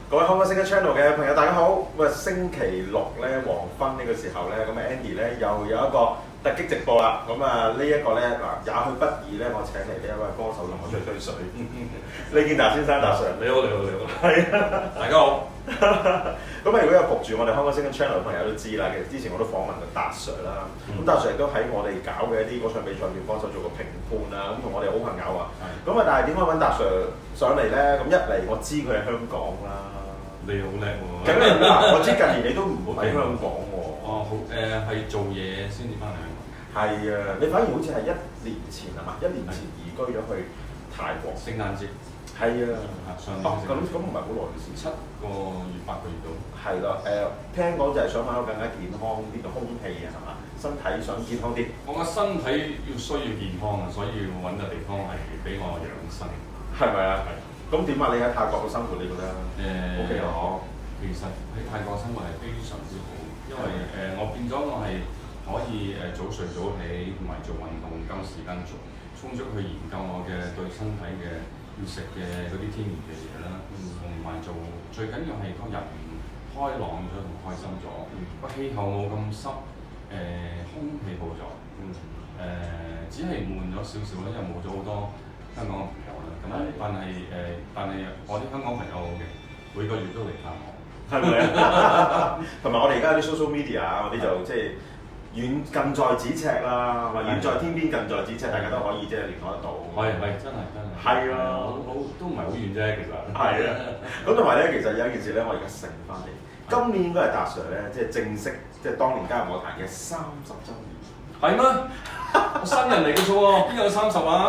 各位香港 Sing Channel 嘅朋友，大家好。咁啊，星期六咧黃昏呢個時候咧，咁啊 Andy 咧又有一個突擊直播啦。咁啊呢一個咧嗱，也許不易咧，我請嚟呢一位歌手同我吹吹水。李健達先生，達 Sir， 你好，你好，你好， 係啊， 大家好。 咁啊，如果有焗住我哋香港 Sing Channel 嘅朋友都知啦，其實之前我都訪問過達 Sir 啦。咁達 Sir 亦都喺我哋搞嘅一啲歌唱比賽入邊幫手做過評判啦。咁同我哋好朋友啊。咁啊，但係點解揾達 Sir 上嚟咧？咁一嚟我知佢係香港啦。 你好叻喎！ 梗係啦，我知近年你都唔喺香港喎。 哦，好係做嘢先至翻嚟香港。 係啊，你反而好似係1年前係嘛？1年前移居咗去泰國。 聖誕節。 係啊。 上年咁唔係好耐嘅事。 7個月8個月到。 係啦，聽講就係想買到更加健康啲嘅空氣啊，係嘛？身體想健康啲。 我個身體需要健康啊，所以揾個地方係俾我養生。 係咪啊？係。咁點啊？你喺泰國嘅生活你覺得？OK 咯。 其實喺泰國生活係非常之好，因為我變咗我係可以早睡早起，同埋做運動，夠時間充足去研究我嘅對身體嘅要食嘅嗰啲天然嘅嘢啦，同埋做最緊要係個人開朗咗同開心咗，個氣候冇咁濕，空氣好咗，只係悶咗少少啦，因為冇咗好多香港嘅朋友啦。咁但係我啲香港朋友好嘅，每個月都嚟探我。 係咪啊？同埋我哋而家啲 social media 嗰啲就即係遠近在咫尺啦，或遠在天邊近在咫尺，大家都可以即係聯絡得到。 係真係。 係啊， 都唔係好遠啫，其實。 係啊，咁同埋咧，其實有一件事咧，我而家醒翻嚟，今年應該係達 Sir 咧，即係正式即係當年加入樂壇嘅30週年。 係咩？我新人嚟嘅啫喎，邊有30啊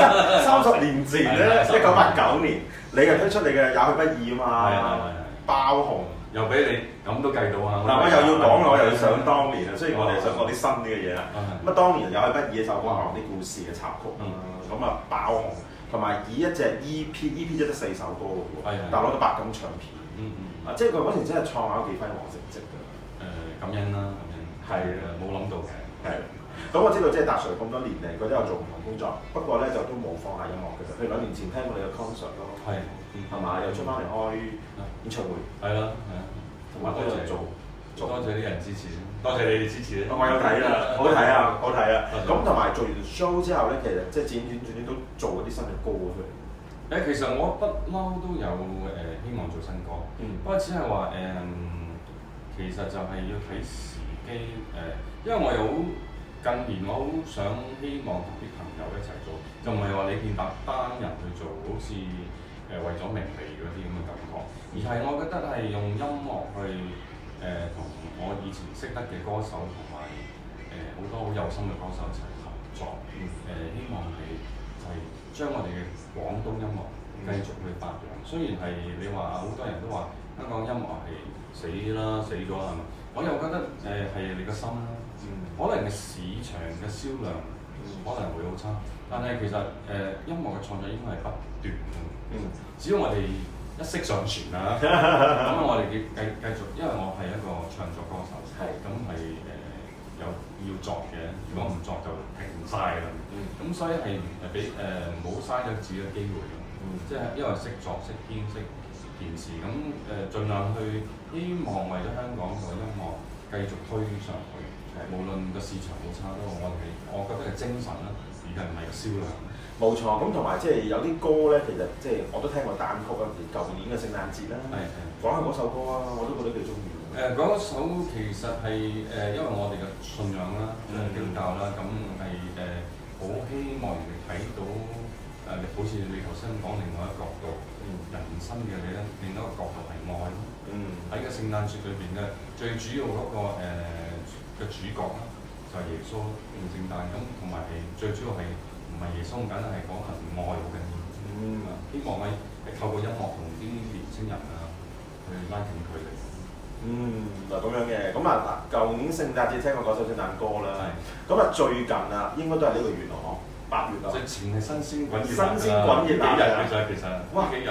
？30年前咧，1989年，你又推出你嘅也許不易啊嘛。爆紅又俾你咁都計到啊！ 嗱，我又要講啦，我又要想當年啊。雖然我哋想講啲新啲嘅嘢啦。咁啊，當年也許不易一首歌講啲故事嘅插曲啦，咁啊爆紅，同埋以一隻 EP 只得4首歌嘅喎，但攞到白金唱片。即係佢嗰時真係創下幾輝煌成績㗎。 感恩啦，感恩。係啊，冇諗到嘅。 係。咁我知道即係達 Sir 咁多年嚟，佢都有做唔同工作，不過咧就都冇放下音樂嘅。譬如2年前聽過你嘅 concert 咯。係。係嘛？又出翻嚟開演唱會。係啦，同埋都有做。多謝啲人支持， 多謝你哋支持。 我有睇啦，好睇啊，好睇啊。咁同埋做完 show 之後咧，其實即係轉都做嗰啲新嘅歌出嚟。 其實我不嬲都有希望做新歌，不過只係話其實就係要睇時機因為我有近年我好想希望同啲朋友一齊做，就唔係話你見單人去做，好似為咗名利嗰啲咁嘅感覺，而係我覺得係用音樂去同我以前識得嘅歌手同埋好多好有心嘅歌手一齊合作，希望係將我哋嘅廣東音樂繼續去發揚。雖然係你話好多人都話香港音樂係死咗啦，係咪？我又覺得係你個心啦，可能嘅市場嘅銷量可能會好差，但係其實音樂嘅創作應該係不斷嘅。只要我哋一息尚存啦，咁我哋繼續，因為我係一個唱作歌手，咁係有要作嘅，如果唔作就停晒啦。咁所以係俾唔好嘥咗自己嘅機會咯。即係因為識作識編識件事，咁盡量去希望為咗香港個音樂繼續推上去。無論個市場好差都好，我覺得係精神啦，而家唔係個銷量。 冇錯，咁同埋即係有啲歌咧，其實即係我都聽過單曲啊，舊年嘅聖誕節啦，講下嗰首歌啊，我都覺得幾中意。 嗰首其實係因為我哋嘅信仰啦，基督教啦，咁係好希望人哋睇到好似你頭先講另外一個角度，人生嘅另一個角度係愛咯。喺個聖誕節裏邊嘅最主要嗰個嘅主角啦，就係耶穌聖誕咁，同埋係最主要係。唔係耶穌咁簡單，係講份愛好緊要。希望係透過音樂同啲年青人去拉近距離。 嗱咁樣嘅，咁啊嗱，舊年聖誕節聽過嗰首聖誕歌啦。咁啊最近啊，應該都係呢個月咯，8月啊。 直情係新鮮滾熱。 新鮮滾熱幾日其實哇幾日係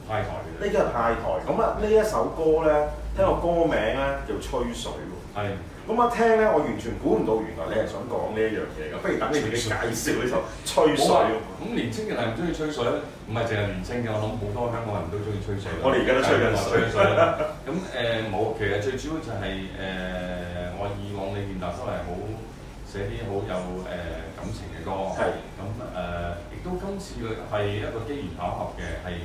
派台嘅。 呢個係派台，咁啊呢一首歌咧，聽個歌名咧叫《吹水》喎。係。咁我聽咧，我完全估唔到原來你係想講呢一樣嘢嘅，不如等你自己介紹呢首《吹水》。 咁年青人係唔中意吹水咧？唔係淨係年青嘅，我諗好多香港人都中意吹水。 我哋而家都吹緊水。 咁冇，其實最主要就係我以往李健達都係好寫啲好有感情嘅歌。係。咁亦都今次係一個機緣巧合嘅，係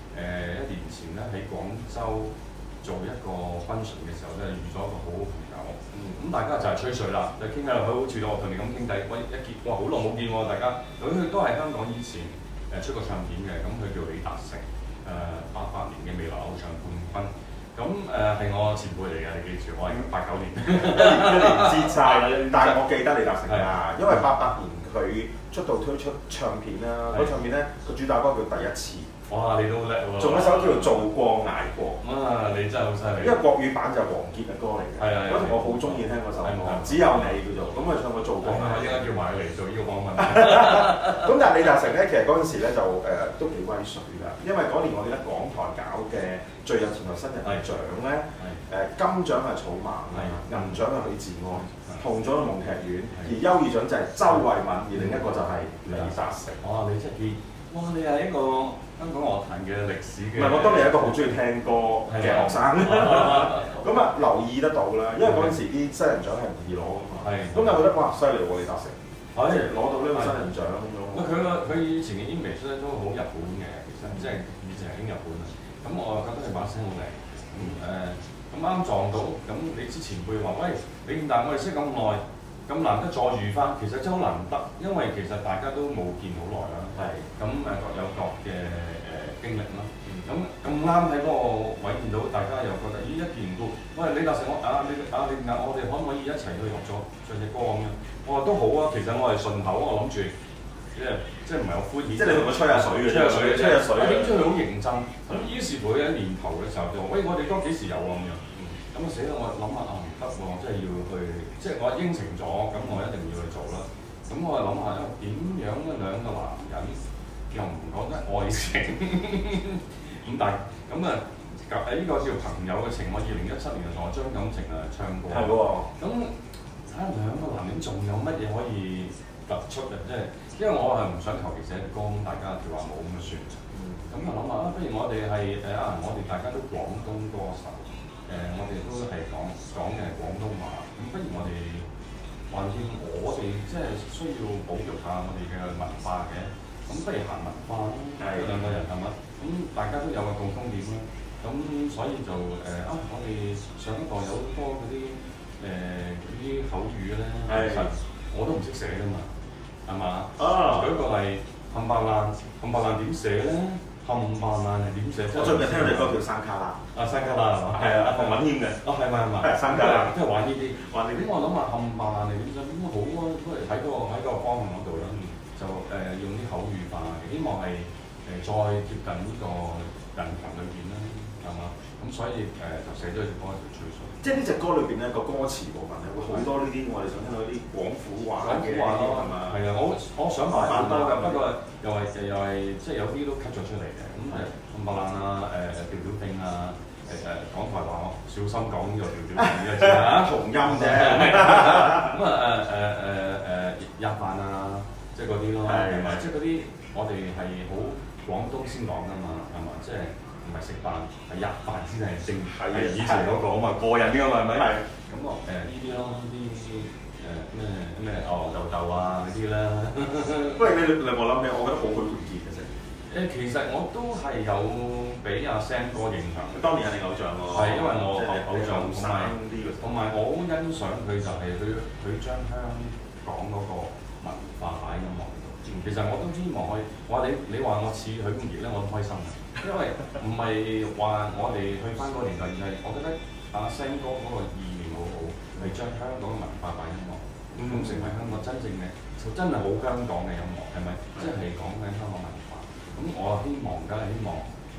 1年前咧喺廣州做一個 function 嘅時候咧，遇咗一個好好朋友。咁大家就係吹水啦，就傾下佢好似我同你咁傾偈。喂，一見哇好耐冇見喎，大家佢都係香港以前出過唱片嘅，咁佢叫李達成，88年嘅未來偶像冠軍。咁係我前輩嚟嘅，你記住，我係89年， 一年之差。但係我記得李達成啊，因為88年佢出道推出唱片啦，嗰唱片咧個主打歌叫《第一次》。 哇！你都好叻喎！ 仲有一首叫做《做過捱過》。 啊！你真係好犀利。 因為國語版就係王傑嘅歌嚟嘅。係嗰條我好中意聽嗰首歌，只有你叫做。咁佢唱過《做過捱過》。應該叫埋佢嚟做呢個訪問。咁但係李達成咧，其實嗰陣時咧就都幾威水㗎，因為嗰年我記得港台搞嘅最有前途新人獎咧，金獎係草蜢，銀獎係許志安，銅獎係夢劇院，而優異獎就係周慧敏，而另一個就係李達成。哇！你真係哇！你係一個香港樂壇嘅歷史嘅。唔係，我當年係一個好中意聽歌嘅學生。咁啊，留意得到啦，因為嗰陣時啲新人獎係唔易攞㗎嘛。係。咁就覺得哇，犀利喎！李達成，即係攞到呢個新人獎咁樣。佢以前嘅 image 咧都好日本嘅，其實即係以前係興日本啊。咁我又覺得佢把聲好靚。咁啱撞到，咁你之前輩話喂，李健達我哋識咁耐，咁難得再遇翻，其實真係好難得，因為其實大家都冇見好耐啦。係。咁各有各嘅經歷啦。咁啱喺嗰個位見到，大家又覺得咦一見到，喂李達成李健達，我哋可唔可以一齊去合作唱隻歌咁樣？我話都好啊，其實我係順口，我諗住即係唔係好敷衍。即係你同佢吹下水嘅。吹下水。點知佢好認真。咁於是乎喺年頭嘅時候就話：喂，我哋歌幾時有啊？咁樣。咁啊死啦！我諗下唔得喎，我真係要去，即係我應承咗，咁我一定要去做啦。咁我係諗下點樣咧兩個男人又唔講得愛情，咁但係咁啊呢個叫朋友嘅情，我2017年就同我張錦程唱過。係喎。咁睇下兩個男人仲有乜嘢可以突出嘅，即係因為我係唔想求其寫歌，大家就話冇咁算。咁我諗下不如我哋係我哋大家都廣東歌手。我哋都係講嘅係廣東話，咁不如我哋橫掂我哋即係需要保育下我哋嘅文化嘅，咁不如行文化啦，兩個人係咪？咁大家都有個共通點啦，咁所以就我哋上一代有好多嗰啲口語咧，其實我都唔識寫㗎嘛，係嘛？舉個例，冚唪唥點寫咧？冚唪唥係點寫？我最近聽你歌叫山卡拉。山卡拉係嘛？係啊，馮允謙嘅。係咪？山卡拉，即係玩呢啲。咁我諗下冚唪唥係點寫？咁好啊，都係喺個方向嗰度啦。就用啲口語化，希望係再貼近呢個人群裏邊啦，係嘛？咁所以就寫咗隻歌叫吹水。即係呢隻歌裏邊咧個歌詞部分咧會好多呢啲我哋想聽到啲廣府話嘅嘢係嘛？係啊，我想買好多㗎，不過又係即係有啲都 cut 咗出嚟嘅。咁冚唪唥啊，調調定啊，港台話我小心講呢個調調定嘅字啊，重音啫。咁吔飯啊，即係嗰啲咯，係咪？即係嗰啲我哋係好廣東先講㗎嘛，係嘛？即係唔係食飯係吔飯先係正，係以前嗰個啊嘛，過癮啲㗎嘛，係咪？係。咁呢啲咯，呢啲咩豆豆啊嗰啲啦。不過你令我諗起，我覺得好許冠傑嘅啫。其實我都係有俾阿 Sam 哥影響。當年係你偶像喎。係因為我偶像同埋我好欣賞佢就係佢將香港嗰個文化擺喺音樂度。其實我都希望你話我似許冠傑咧，我都開心嘅，因為唔係話我哋去翻嗰個年代，而係我覺得阿 Sam 哥嗰個意念好好，係將香港嘅文化擺音樂，咁成為香港真正嘅真係好香港嘅音樂，係咪？即係講緊香港文化。咁我希望，梗係希望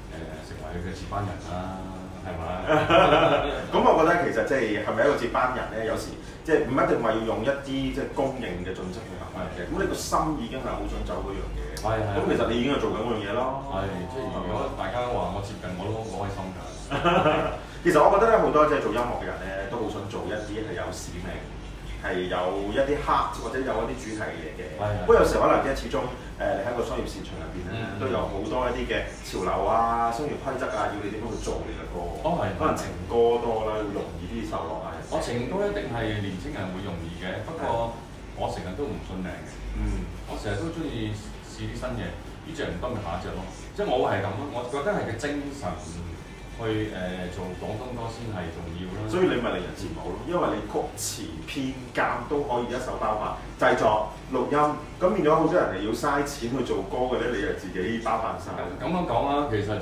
成為佢嘅接班人啦，係咪？ 咁我覺得其實即係咪一個接班人咧？有時即係唔一定話要用一啲即係公認嘅準則去行嘅。咁你個心已經係好想走嗰樣嘢。咁其實你已經係做緊嗰樣嘢咯。 即係如果大家話我接近我都好開心㗎。 其實我覺得咧，好多即係做音樂嘅人咧，都好想做一啲係有使命，係有一啲 heart 或者有一啲主題嘅嘢嘅。不過有時可能即係始終你喺個商業市場入邊咧，都有好多一啲嘅潮流啊、商業規則啊，要你點樣去做你嘅歌。可能情歌多啦，會容易啲受落啊。 我情歌一定係年青人會容易嘅，不過我成日都唔信命嘅。我成日都中意試啲新嘢，呢隻唔得咪下一隻咯。即係我係咁咯，我覺得係個精神去做廣東歌先係重要咯。所以你咪令人羨慕咯，因為你曲詞編監都可以一手包辦，製作錄音，咁變咗好多人係要嘥錢去做歌嘅咧，你又自己包辦晒。咁樣講啦，其實就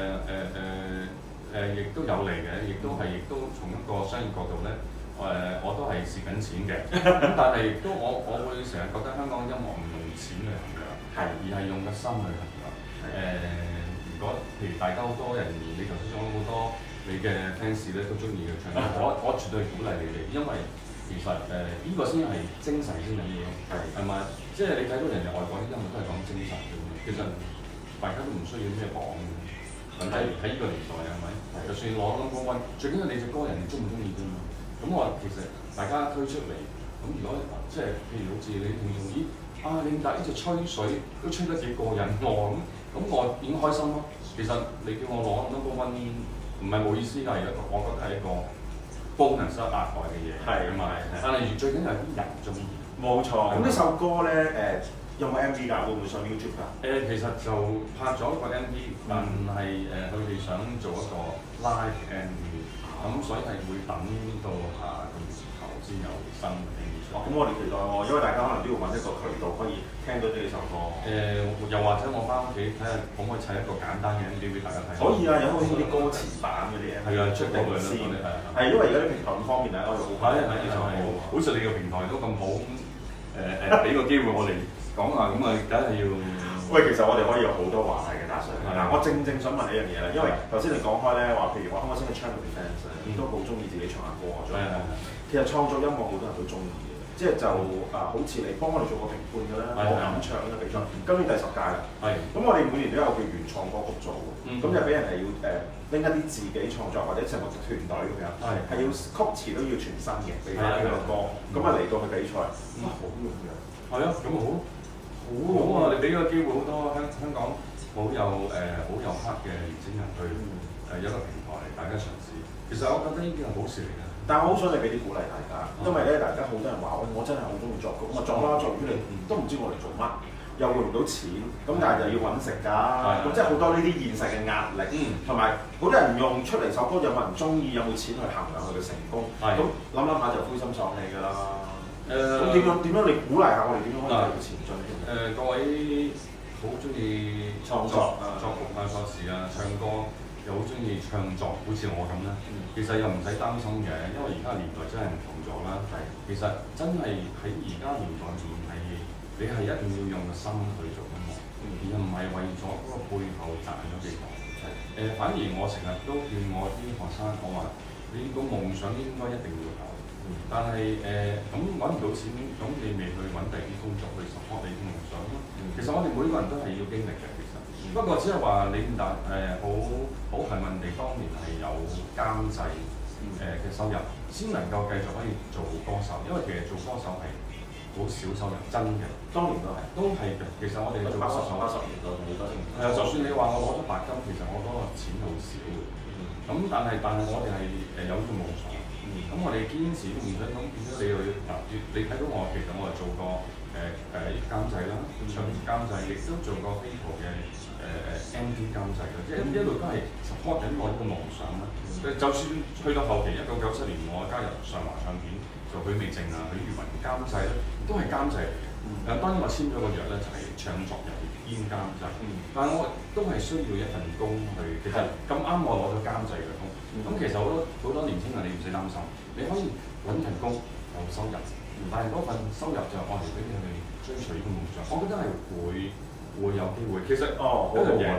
亦都有利嘅，亦都從一個商業角度咧，我都係蝕緊錢嘅。咁但係亦都我會成日覺得香港音樂唔用錢去衡量，而係用個心去衡量。如果譬如大家好多人，你頭先講好多你嘅 fans 咧都中意嘅唱歌，我絕對鼓勵你哋，因為其實呢個先係精神先緊要咯，係咪？即係你睇到人哋外國啲音樂都係講精神嘅，其實大家都唔需要咩榜嘅，喺呢個年代係咪？就算攞number one，最緊要你隻歌人哋中唔中意啫嘛。咁我話其實大家推出嚟，咁如果即係譬如好似你聽眾咦你達呢隻吹水都吹得幾過癮喎咁我已經開心咯。其實你叫我攞 number one 唔係冇意思㗎，我覺得係一個 bonus 額外嘅嘢係嘛。但係最緊要係啲人中意。冇錯。咁呢首歌咧有冇 MV 㗎？會唔會上 YouTube 㗎？其實就拍咗一個 MV，但係佢哋想做一個 live MV，咁所以係會等到下個月頭先有新嘅 MV。咁我哋期待喎，因為大家可能都要揾一個渠道可以聽到呢首歌。又或者我翻屋企睇下可唔可以砌一個簡單嘅 MV 俾大家睇。可以啊，有好似啲歌詞版嗰啲 MV。係啊，出嚟先。係因為而家啲平台咁方便大家可以好快。好似你個平台都咁好，俾個機會我哋講下，咁啊梗係要。喂，其實我哋可以有好多話題嘅，打上。嗱，我正想問你一樣嘢啦，因為頭先你講開咧話，譬如我啱啱先嘅 channel fans 都好中意自己唱下歌啊，其實創作音樂好多人都中意嘅。即係就好似你幫我哋做個評判嘅啦，我敢唱嘅比賽，今年第10屆啦。咁我哋每年都有叫原創歌曲做，咁就俾人係要拎一啲自己創作或者成個團隊咁樣，係要曲詞都要全新嘅，俾翻呢個歌，咁啊嚟到去比賽，哇好用嘅。係啊，咁好啊！你俾個機會好多香港好有黑嘅年輕人去一個平台大家嘗試，其實我覺得呢啲係好事嚟嘅。但係我好想你俾啲鼓勵大家，因為咧大家好多人話我真係好中意作曲，咁啊作啦作完出嚟都唔知我嚟做乜，又換唔到錢，咁但係又要揾食㗎，咁即係好多呢啲現實嘅壓力，同埋好多人用出嚟首歌有冇人中意，有冇錢去衡量佢嘅成功，咁諗下就灰心喪氣㗎啦。咁點樣你鼓勵下我哋點樣可以繼續前進？各位好中意創作作曲啊、作詞啊、唱歌。又好中意唱作，好似我咁啦。其實又唔使擔心嘅，因為而家年代真係唔同咗啦。其實真係喺而家年代唔係你係一定要用個心去做音樂，而唔係為咗嗰個背後賺咗幾多。反而我成日都勸我啲學生，我話你個夢想應該一定要有，但係咁揾唔到錢，咁你未去揾第二啲工作去 support 你啲夢想咯。其實我哋每個人都係要經歷嘅。不過只係話你好幸運地，當年係有監製嘅收入，先能夠繼續可以做歌手。因為其實做歌手係好少收入，真嘅。當年都係嘅。其實我哋做歌手80年代好多先。就算你話我攞咗白金，其實我嗰個錢好少嘅。咁但係我哋係有呢個夢想。咁我哋堅持都唔想咁變咗你去你睇到我其實我係做過監製啦，唱監製，亦都做過 Vivo 嘅。MD 監製嘅，即係一路都係 support 緊我呢個夢想啦。就算去到後期1997年，我加入上華唱片，做許美靜啊、許茹芸監製咧，都係監製嚟嘅。當然我簽咗個約咧，就係唱作人兼監製。但係我都係需要一份工去。其實咁啱我攞咗監製嘅工，咁其實好多年輕人你唔使擔心，你可以揾份工有收入，但係嗰份收入就愛嚟俾你去追隨呢個夢想。我覺得係會有機會，其實一樣嘢，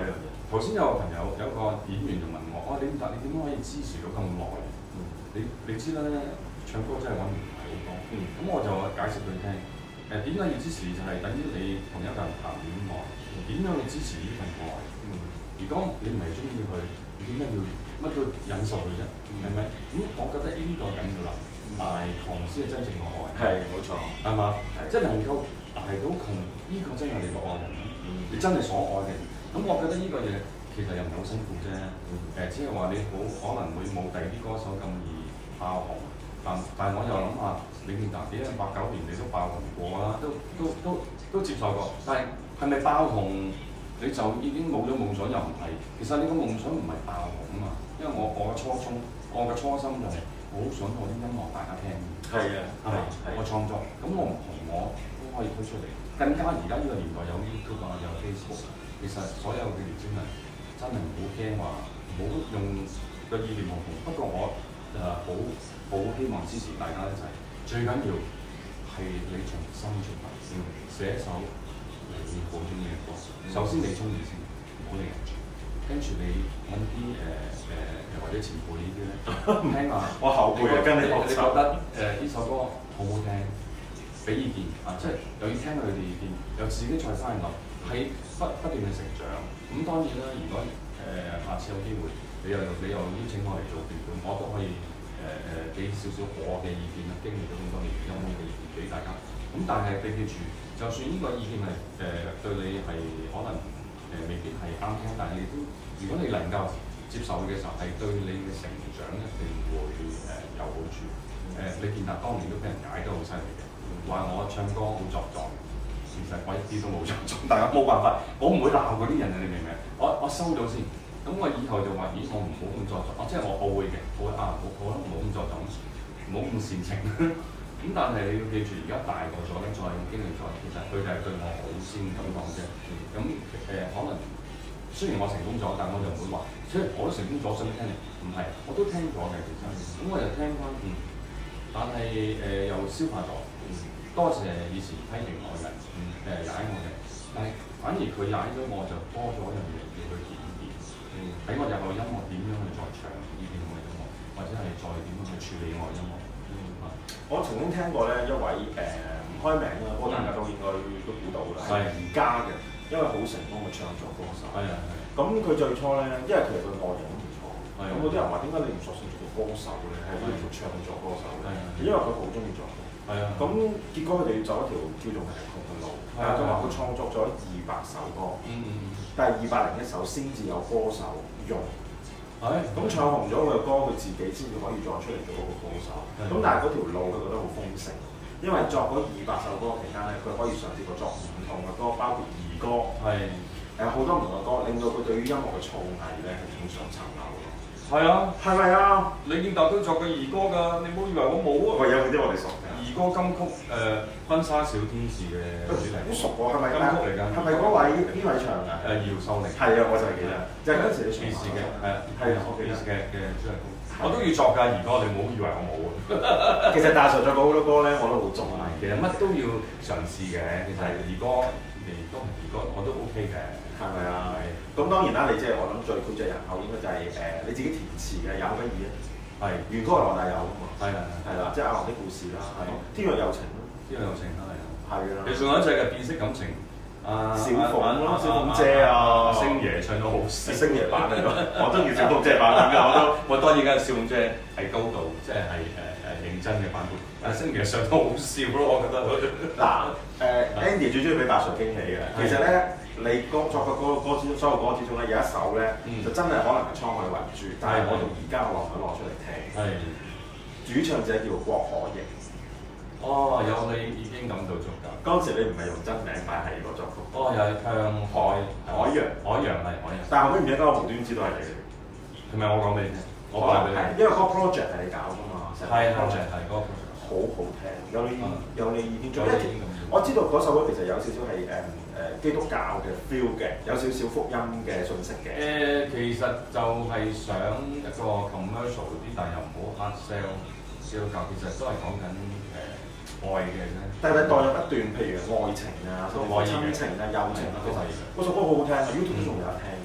頭先有個朋友有一個演員就問我：哇，你點解可以支持到咁耐？你知啦，唱歌真係揾唔係好多。咁我就解釋佢聽。點解要支持就係等於你同一個人談戀愛，點樣去支持呢份愛？如果你唔係中意佢，點解要乜都忍受佢啫？係咪？咁我覺得呢個緊要啦，捱窮先係真正嘅愛。 係冇錯， 係嘛？即係能夠捱到窮，呢個真係你個愛人。你真係所愛嘅。咁我覺得呢個嘢其實又唔係好辛苦啫。只係話你可能會冇第二啲歌手咁易爆紅。但係我又諗下，李健達89年你都爆紅過啦，都接受過。但係係咪爆紅你就已經冇咗夢想又唔係？其實你個夢想唔係爆紅啊嘛，因為我嘅初衷，我嘅初心就係我好想我啲音樂大家聽。 係啊，係我創作，咁我唔同我都可以推出嚟。更加而家呢個年代有 YouTube 啊，有 Facebook， 其實所有嘅年輕人真係唔好驚話，唔好用個意念無窮。不過我好希望支持大家一齊，最緊要係你從心出發，寫一首你好中意嘅歌。首先你中意先，唔好理人傳。跟住你揾啲或者前輩呢啲咧聽下。 我後輩啊，跟你覺得呢首歌好唔好聽？俾意見啊，即係又要聽佢哋意見，又自己再翻去諗，喺不斷去成長。咁當然啦，如果下次有機會，你又邀請我嚟做評判，我都可以俾少少我嘅意見啦。經歷咗咁多年音樂嘅意見俾大家。咁但係你記住，就算呢個意見係對你係可能未必係啱聽，但係你都如果你能夠接受嘅時候，係對你嘅成長一定會有好處。李健達當年都俾人解得好犀利嘅。話我唱歌好作狀，其實我一啲都冇作狀，大家冇辦法，我唔會鬧嗰啲人啊！你明唔明？我收咗先，咁我以後就話：咦，我唔好咁作狀，即係我會嘅，我會唔好咁作狀，唔好咁煽情。咁但係你要記住，而家大個咗咧，再經歷咗，其實佢就係對我好先咁講啫。咁可能雖然我成功咗，但我就唔會話，即係我都成功咗，想聽你，唔係，我都聽咗嘅其實。咁我就聽翻，但係又消化咗。多謝以前批評我嘅踩我嘅，但係反而佢踩咗我就多咗樣嘢要去檢驗，喺我日後音樂點樣去再唱呢邊嘅音樂，或者係再點樣去處理我嘅音樂。 我曾經聽過咧一位唔開名啦，不過大家都應該都估到啦，係而家嘅一位好成功嘅唱作歌手。係啊係。咁佢最初咧，因為其實佢外形都唔錯，咁有啲人話點解你唔索性做個歌手咧，係要做唱作歌手咧？因為佢好中意作曲。係啊，咁結果佢哋要走一條叫做藝曲嘅路，但係佢話佢創作咗200首歌，但係201首先至有歌手用，咁唱紅咗佢嘅歌，佢自己先至可以再出嚟做一個歌手。咁但係嗰條路佢覺得好豐盛，因為作嗰200首歌期間咧，佢可以嘗試過作唔同嘅歌，包括兒歌，好多唔同嘅歌，令到佢對於音樂嘅造詣咧係更上層樓。係啊，係咪啊？李健達都作過兒歌㗎，你唔好以為我冇啊！喂，有啲我哋熟嘅兒歌金曲婚紗小天使嘅主題曲，好熟喎，係咪金曲嚟㗎？係咪嗰位邊位唱㗎？姚秀玲。係啊，我就係記得，就係嗰陣時你電視嘅，係啊，我記得嘅主題曲。我都要作㗎兒歌，你唔好以為我冇啊！其實大 Sir 作過好多歌咧，我都好中意。其實乜都要嘗試嘅，其實兒歌都係兒歌，我都 OK 嘅。係咪啊？咁當然啦，你即係我諗最膾炙人口應該就係你自己填詞嘅有乜嘢咧？係原歌係羅大佑啊嘛。係啦，即係阿郎的故事啦，天若有情咯，天若有情啦，係啦。其實仲有一隻嘅變色感情，小鳳咯，小鳳姐啊，星爺唱到好笑，星爺版嚟咯，我中意小鳳姐版嘅，我當然梗係小鳳姐係高度，即係認真嘅版本。但係星爺唱到好笑咯，我覺得。嗱，Andy 最中意俾大 Sir 驚喜嘅，其實咧。你作嘅歌之中，所有歌之中咧，有一首咧，就真係可能係滄海遺珠，但係我到而家我唔肯攞出嚟聽。主唱者叫郭可盈。哦，有你已經感到足夠。當時你唔係用真名擺喺個作曲。哦，又係向海洋係海洋。但係後尾唔記得我無端知道係你。係咪我講俾你聽？我講俾你聽。因為嗰個 project 係你搞㗎嘛。係 project 係嗰個 project。好好聽，有你意見做。我知道嗰首歌其實有少少係基督教嘅 feel 嘅，有少少福音嘅信息嘅。其實就係想一個 commercial 啲，但又唔好 hard sell 基督教，其實都係講緊愛嘅啫。但係代入一段，譬如愛情啊、親情啊、友情啊，其實嗰首歌好好聽啊 ，YouTube 都仲有得聽。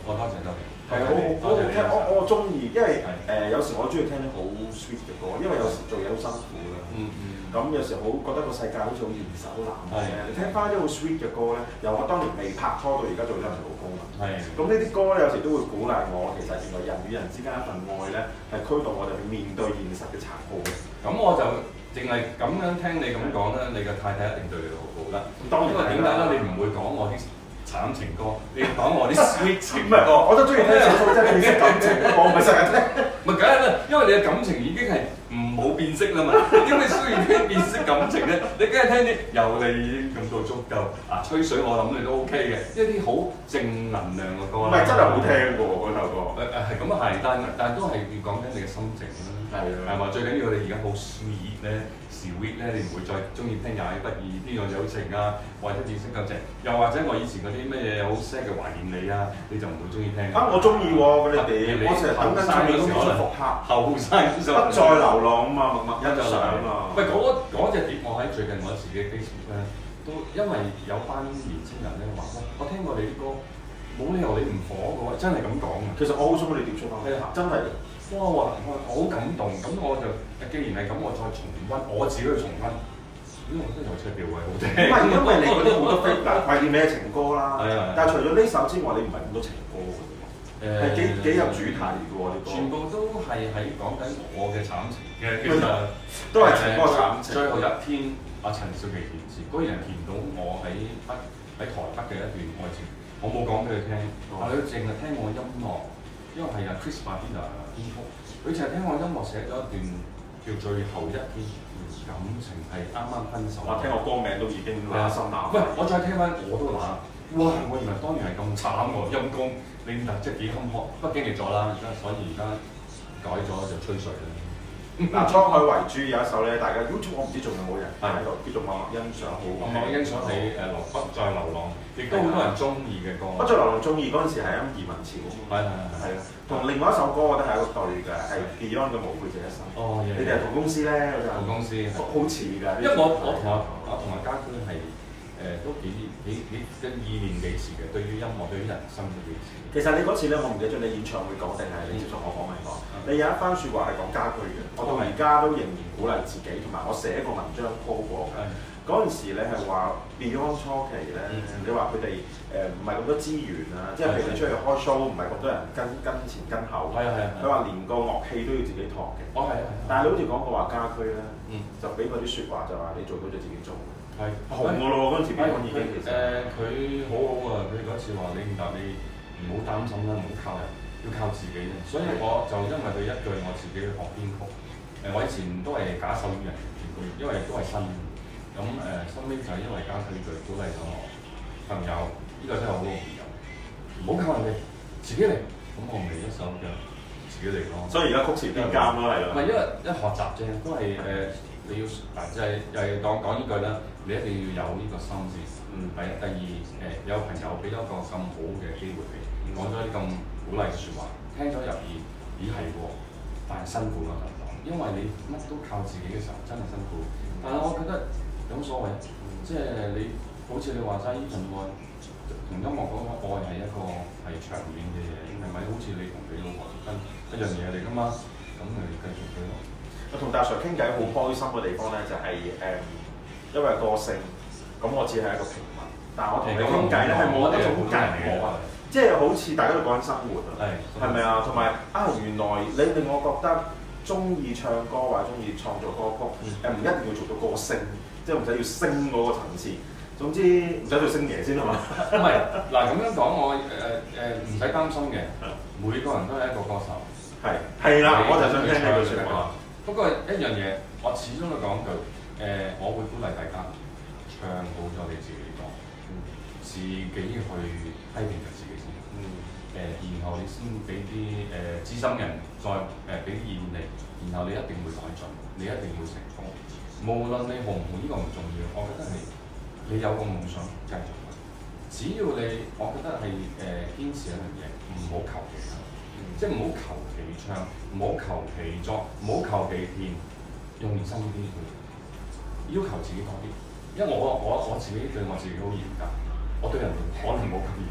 多謝多謝。 係好好聽，我中意，因為有時我中意聽啲好 sweet 嘅歌，因為有時做嘢好辛苦啦。咁有時好覺得個世界好似好現實、好冷漠嘅。你聽翻啲好 sweet 嘅歌咧，由我當年未拍拖到而家做咗人老公啦。咁呢啲歌咧，有時都會鼓勵我，其實原來人與人之間一份愛咧，係驅動我哋去面對現實嘅殘酷嘅。 咁我就淨係咁樣聽你咁講咧，你嘅太太一定對你好好啦。 當然， 因為點解咧？你唔會講我啲慘情歌，你講我啲 sweet 情歌。 我都中意聽少數即係變色感情嘅歌，唔係成日聽。 咪梗係啦，因為你嘅感情已經係冇變色啦嘛。點解需要聽變色感情咧？你梗係聽啲有你已經感到足夠啊，吹水我諗你都 OK 嘅，一啲好正能量嘅歌啦。 唔係真係好聽嘅喎，嗰首歌。 係咁啊係，但係都係要講緊你嘅心情啦。係嘛？最緊要你而家好 sweet 咧 ，sweet 咧，你唔會再中意聽也不易呢個友情啊，或者變色感情，又或者我以前嗰啲咩嘢好 sad 嘅懷念你啊，你就唔會中意聽。 我中意喎，你哋我成日等緊唱嗰啲復刻， 後生嗰首不再流浪啊嘛，默默欣賞啊。 喂，嗰隻碟我喺最近我自己 Facebook 咧，都因為有班年青人咧話，喂，我聽過你啲歌，冇理由你唔火嘅喎，真係咁講啊。 其實我好想你碟出翻，真係。 哇！我好感動，咁我就既然係咁，我再重溫，我自己去重溫，因為我覺得有車票位好聽。唔係因為你嗰啲好多飛嗱， 懷念你嘅情歌啦。但係除咗呢首之外，你唔係咁多情歌嘅喎。係幾有主題嘅喎啲歌。全部都係喺講緊我嘅慘情嘅，其實都係情歌慘情。 最後一天，阿陳少琪填詞，居然填到我喺台北嘅一段愛情，我冇講俾佢聽，但佢淨係聽我音樂。因為係啊 Chris Martina 編曲，佢淨係聽我音樂寫咗一段叫最後一天，感情係啱啱分手。 我聽我歌名都已經乸心乸。 喂，我再聽翻我都乸。哇！我原來當年係咁慘喎，陰公，你即係幾坎坷，不過經歷咗啦，所以而家改咗就吹水啦。 嗱，滄海遺珠有一首咧，大家 YouTube 我唔知仲有冇人喺度，叫做默默欣賞，好好聽。 默默欣賞你不再流浪，亦都好多人中意嘅歌。 不再流浪中意嗰陣時係移民潮。係啊，同另外一首歌我覺得係一個對嘅，係 Beyond 嘅無悔這一生。你哋係同公司咧嗰陣。同公司。好似㗎。因為我同阿家駒係都幾意念幾似嘅，對於音樂對於人生都幾似。其實你嗰次咧，我唔記得咗你演唱會講定係你接受我訪問講。你有一番説話係講家駒嘅，我到而家都仍然鼓勵自己，同埋我寫個文章 po 過嘅。嗰陣時你係話 Beyond 初期咧，你話佢哋唔係咁多資源啊，即係譬如你出去開 show 唔係咁多人跟前跟後。佢話連個樂器都要自己托嘅。但係你好似講過話家駒咧，就俾嗰啲説話就話你做到就自己做。係紅㗎咯喎，嗰陣時 Beyond 已經其實。佢好好啊！佢嗰次話你唔好擔心啦，唔好靠人。要靠自己啫，所以我就因為佢一句我自己去學編曲。我以前都係假手於人嘅，因為都係新。咁收尾就係因為家駒句鼓勵咗我朋友，呢個真係好好朋友，唔好靠人哋，自己嚟。咁我咪一手嘅自己嚟咯。所以而家曲詞編監咯，係咯。唔係因為學習啫，都係你要嗱，就係又係講呢句啦，你一定要有呢個心先。第一，第二有朋友俾咗一個咁好嘅機會俾你，講咗啲咁鼓勵嘅説話，聽咗入耳，咦係喎，但係辛苦咯，因為你乜都靠自己嘅時候，真係辛苦。但係我覺得有乜所謂？即係你好似你話齋呢份愛，同音樂嗰個愛係一個係長遠嘅嘢，係咪？好似你同你老婆結婚一樣嘢嚟㗎嘛，咁咪繼續佢咯。我同大 Sir 傾偈好開心嘅地方咧，就係因為個性，咁我只係一個平民，但係我同你傾偈咧係冇一種隔膜啊。即係好似大家都講緊生活啊，係咪啊？同埋原來你令我覺得中意唱歌或者中意創作歌曲，唔一定要做到歌星，即係唔使要升嗰個層次。總之唔使做星爺先啊嘛。唔係嗱咁樣講，我唔使擔心嘅，每個人都係一個歌手。係啦，我就想聽呢句説話。不過一樣嘢，我始終都講句，我會鼓勵大家唱好咗你自己歌，自己去批評自己。然後你先俾啲資深人再俾啲意見你，然後你一定會改進，你一定會成功。無論你紅唔紅，呢個唔重要。我覺得係你有個夢想繼續去，只要你我覺得係堅持一樣嘢，唔好求其唱，即係唔好求其唱，唔好求其作，唔好求其填，用心啲去要求自己多啲。因為我自己對我自己好嚴格，我對人哋可能冇咁嚴格。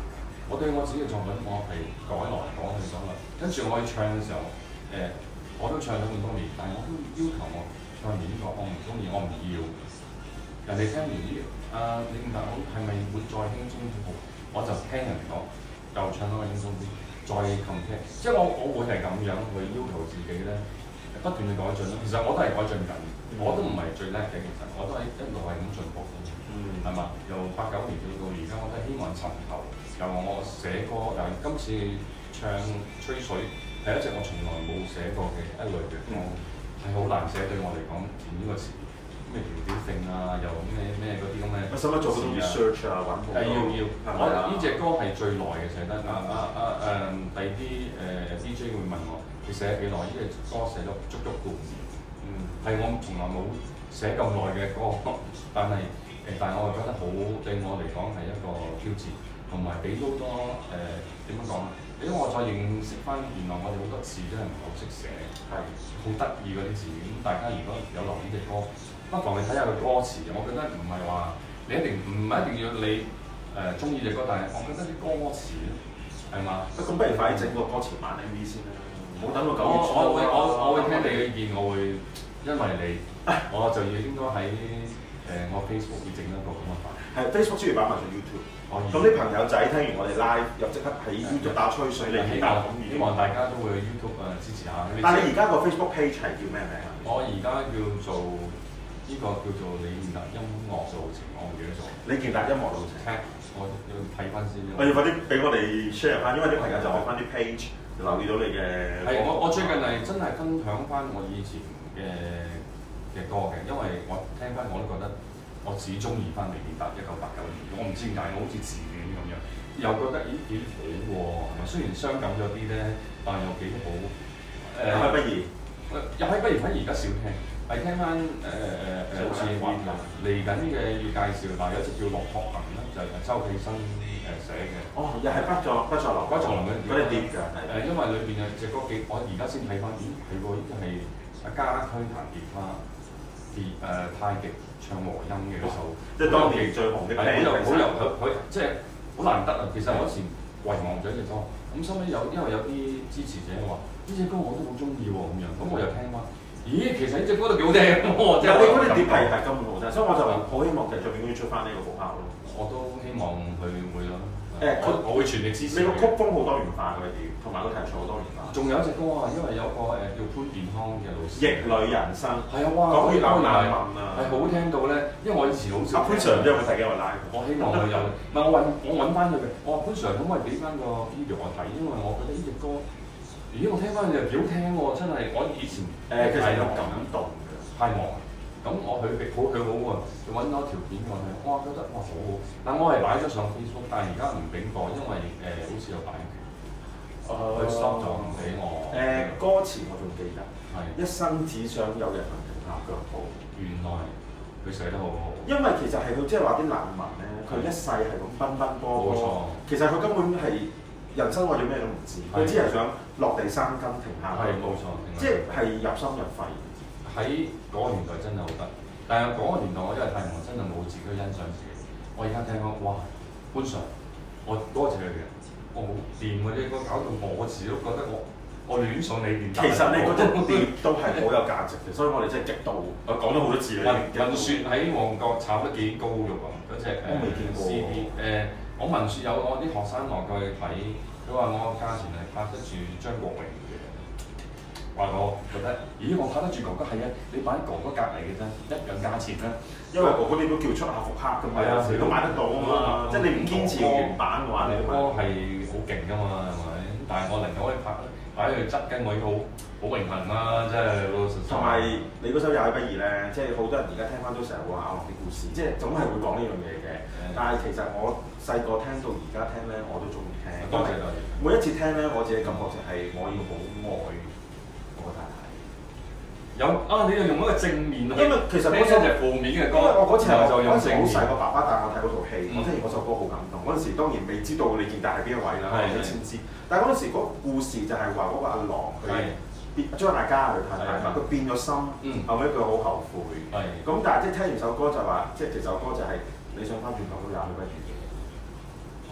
我對我自己嘅作品，我係改來改去咗啦。跟住我去唱嘅時候，我都唱咗咁多年，但係我都要求我唱完呢個我唔中意，我唔要。人哋聽完呢李健達好係咪會再輕鬆啲好？我就聽人哋講，又唱多個輕鬆啲，再 compare。即係我會係咁樣去要求自己咧，不斷去改進咯。其實我都係改進緊，我都唔係最叻嘅，其實我都係一路係咁進步嘅，係嘛？由89年到而家，我都係希望尋求。由我寫歌，但係今次唱吹水係一隻我從來冇寫過嘅一類嘅歌，係好難寫對我嚟講填呢個詞。咩條條性啊，又咩嗰啲咁嘅。 我使乜做嗰啲 research 啊？揾好多。要， 我呢隻歌係最耐嘅寫得。第二啲DJ 會問我：你寫咗幾耐？呢隻歌寫咗足足半年。係我從來冇寫咁耐嘅歌，但係我係覺得好對我嚟講係一個挑戰，同埋俾好多點樣講？俾我再認識翻原來我哋好多字真係唔係好識寫，係好得意嗰啲字。咁大家如果有留意隻歌，不妨你睇下佢歌詞，我覺得唔係話你一定唔係一定要你中意隻歌，但係我覺得啲歌詞係嘛？咁不如快啲整個歌詞版 MV 先啦，唔好等到9月初。我會聽你嘅意見，我會因為你，我就要應該喺我 Facebook 要整一個咁嘅版。係 Facebook 之餘擺埋上 YouTube。咁啲朋友仔聽完我哋 live 又即刻喺 YouTube 打吹水嚟起答，希望大家都會 YouTube 支持下。但係你而家個 Facebook page 係叫咩名啊？我而家叫做呢個叫做李健達音樂路程，我唔記得咗。李健達音樂路程，我要睇翻先。我要快啲俾我哋 share 翻，因為啲朋友就開翻啲 page 留意到你嘅。係我最近係真係分享翻我以前嘅歌嘅，因為我聽翻我都覺得。我只中意翻李健達1989年，我唔知點解，我好似自戀咁樣，又覺得咦幾好喎，係咪？雖然傷感咗啲咧，但係又幾好。又係不如，又係不如，反而而家少聽，係聽翻好似話嚟緊嘅要介紹，但係有隻叫《落學行》啦，就係周啟生寫嘅。哦，又係不再流嗰啲碟㗎。因為裏邊有隻歌幾，我而家先睇翻，咦係喎，呢個係阿家駒彈吉他。太極唱和音嘅嗰首，即係當年最紅嘅。好有佢即係好難得啊！其實我嗰時遺忘咗呢隻歌，咁收尾因為有啲支持者話呢隻歌我都好中意喎咁樣，咁我又聽翻，咦其實呢隻歌都幾好聽喎！即係你嗰啲碟係根本好聽，所以我就好希望其實最永遠出翻呢個復刻咯。我都希望佢會咯。我會全力支持。你個曲風好多元化嘅碟，同埋個題材好多元化。仲有一隻歌啊，因為有個叫潘健康嘅老師。逆旅人生。係啊，哇！講越南難民啊。係好聽到咧，因為我以前好少。阿潘 Sir 唔知有冇睇幾個 live？我希望佢有。唔係我揾翻佢嘅，我話潘 Sir 可唔可以俾翻個 video 我睇？因為我覺得呢隻歌，咦我聽翻佢又幾好聽喎！真係我以前其實有感動嘅，太忙。咁我佢好喎，就揾咗條片我睇，哇覺得哇好好，但我係擺咗上 Facebook，但係而家唔俾播，因為好似有版權，佢 stop 咗唔俾我。歌詞我仲記得，係一生只想有人能停下腳步，原來佢寫得好好。因為其實係佢即係話啲難民咧，佢一世係咁奔奔波波，冇錯。其實佢根本係人生為咗咩都唔知，佢只係想落地生根停下。係冇錯，即係入心入肺。喺嗰個年代真係好得，但係嗰個年代我真係太忙，真係冇自己欣賞自己。我而家聽講，哇，潘 Sir，我多謝佢嘅，我好掂嗰啲歌，搞到我自己都覺得我戀上你電。其實你嗰隻碟都係好有價值嘅，所以我哋真係極度，我講咗好多次啦。文雪喺旺角炒得幾高嘅喎，嗰隻我未見過 CD。我文雪有我啲學生來過去睇，佢話我價錢係拍得住張國榮。話我覺得，咦！我拍得住哥哥係啊，你擺哥哥隔離嘅啫，一樣價錢啦。因為哥哥你都叫出下復刻㗎嘛，有時都買得到啊嘛。即係你唔堅持用原版嘅話，你歌係好勁㗎嘛，係咪？但係我能夠可以擺去側跟，我已經好榮幸啦，即係老實。同埋你嗰首也許不易咧，即係好多人而家聽翻都成日會話啲故事，即係總係會講呢樣嘢嘅。但係其實我細個聽到而家聽咧，我都中意聽。多謝多謝。每一次聽咧，我自己感覺就係我要好愛。有啊！你又用一個正面，因為其實嗰首係負面嘅歌。因為我嗰次係嗰陣時好細個，爸爸帶我睇嗰套戲，我聽完嗰首歌好感動。嗰陣時當然未知道李健達係邊一位啦，我先知。但係嗰陣時嗰個故事就係話嗰個阿郎佢張大家佢太太嘛，佢變咗心，後尾佢好後悔。咁但係即係聽完首歌就話，即係其實首歌就係你想翻轉頭都也許不如嘅。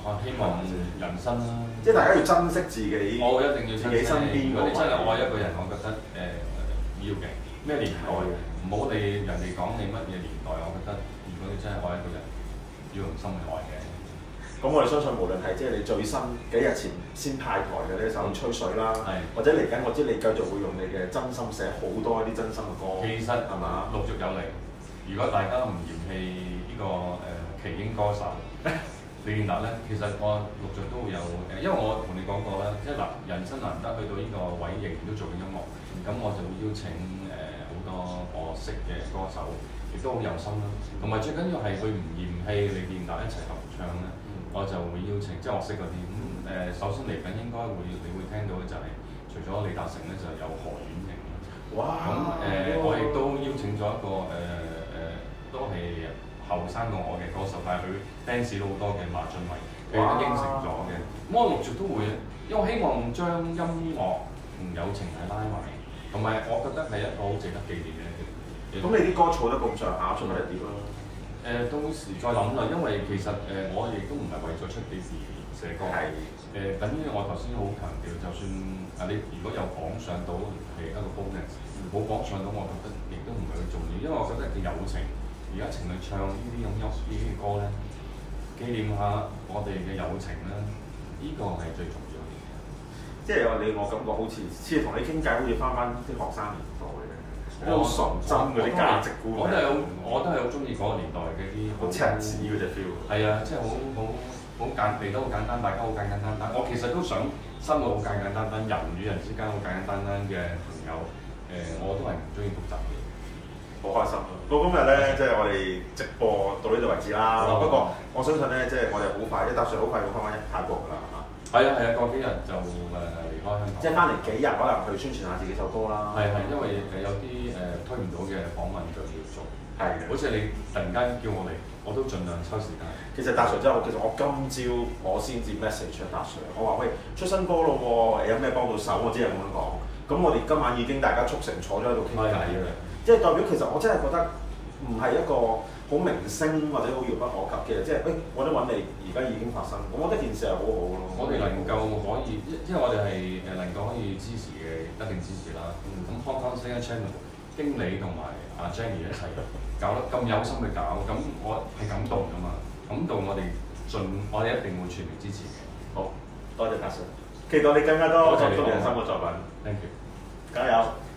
希望人生啦， 即係大家要珍惜自己。 我一定要自己身邊。 如果你真係愛一個人，我覺得要嘅咩年代，唔好理人哋講你乜嘢年代，我覺得如果你真係愛一個人，要用心去愛嘅。 咁我哋相信無論係即係你最新幾日前先派台嘅呢首《吹水》啦，或者嚟緊我知你繼續會用你嘅真心寫好多一啲真心嘅歌。 其實係嘛，陸續有嚟。如果大家唔嫌棄呢個奇英歌手李健達咧，其實我陸續都會有因為我同你講過啦，即係嗱人生難得去到呢個位，仍然都做緊音樂，咁我就會邀請好多我識嘅歌手，亦都好有心啦。同埋最緊要係佢唔嫌棄李健達一齊合唱咧，我就會邀請，即係我識嗰啲首先嚟緊應該你會聽到嘅就係除咗李達成咧，就有何婉瑩啦。哇！咁我亦都邀請咗一個都係後生過我嘅歌手，但係佢 fans 都好多嘅馬俊偉，佢都應承咗嘅。咁我陸續都會，因為我希望將音樂同友情係拉埋，同埋我覺得係一個好值得紀念嘅。 咁你啲歌儲得咁上下，出埋一碟啦。 到時再諗啦，因為其實我亦都唔係為咗出幾時寫歌。係。等於我頭先好強調，就算你如果有榜上到係一個 bonus，冇榜上到，我覺得亦都唔係好重要，因為我覺得嘅友情。而家情侶唱呢啲咁呢啲歌咧，紀念下我哋嘅友情咧，呢個係最重要嘅。 即係我感覺好似同你傾偈，好似翻啲學生年代嘅，好純真嗰啲價值觀。 我都係好中意嗰個年代嘅啲好赤子嗰隻 feel。係啊，即係好嚟得好簡單，大家好簡簡單單。我其實都想生活好簡簡單單，人與人之間好簡簡單單嘅朋友。我都係唔中意複雜嘅。 好開心咯！到今日咧，即係我哋直播到呢度為止啦。不過我相信咧，即係我哋好快一搭船，好快會翻返泰國㗎啦嚇。係啊，過幾日就離開香港。 即係翻嚟幾日，可能去宣傳下自己首歌啦。 係，因為有啲推唔到嘅訪問就要做。係嘅。好似你突然間叫我嚟，我都盡量抽時間。 其實達 Sir 真係，其實我今朝我先至 message 達 Sir，我話喂出新歌咯喎，有咩幫到手？我只係咁樣講。咁我哋今晚已經大家促成坐咗喺度傾偈嘅。即係代表其實我真係覺得唔係一個好明星或者好遙不可及嘅，即係我都揾你而家已經發生，我覺得件事係好好咯。 我哋能夠可以，因為我哋係能夠可以支持嘅，一定支持啦。咁 Hong Kong Singer Channel 經理同埋阿 Jenny 一齊搞得咁有心去搞，咁我係感動㗎嘛，感動我哋一定會全力支持嘅。好，多謝達 Sir，期待你更加多作品人生嘅作品。Thank you，加油！